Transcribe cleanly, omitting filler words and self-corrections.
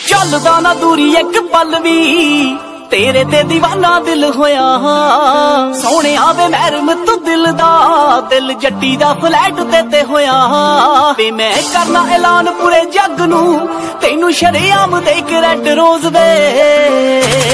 ਚੱਲਦਾ ਨਾ ਦੂਰੀ ਇੱਕ ਪਲ ਵੀ तेरे ते दीवाना दिल होया सोने वे महरम तू दिल दा दिल जट्टी दा फ्लैट ते होया वे मैं करना ऐलान पूरे जग नू तेनू शरेआम दे के रेड रोज वे